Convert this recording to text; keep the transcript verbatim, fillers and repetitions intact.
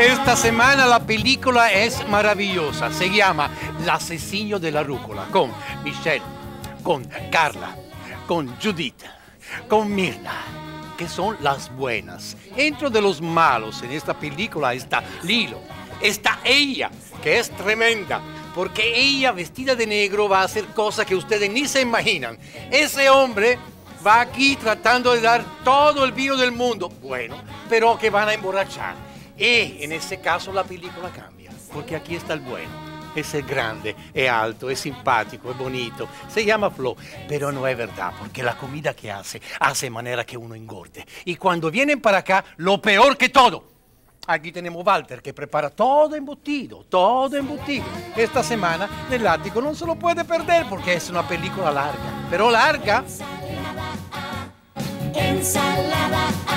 Esta semana la película es maravillosa. Se llama L'asesino de la rúcula, con Michelle, con Carla, con Judith, con Mirna, que son las buenas. Dentro de los malos en esta película está Lilo, está ella, que es tremenda, porque ella vestida de negro va a hacer cosas que ustedes ni se imaginan. Ese hombre va aquí tratando de dar todo el vino del mundo, bueno, pero que van a emborrachar. Y en ese caso la película cambia, porque aquí está el bueno. Es el grande, es alto, es simpático, es bonito. Se llama Flo, pero no es verdad, porque la comida que hace, hace de manera que uno engorde. Y cuando vienen para acá, lo peor que todo. Aquí tenemos Walter, que prepara todo embutido, todo embutido. Esta semana, el Látigo no se lo puede perder, porque es una película larga, pero larga. Ensalada.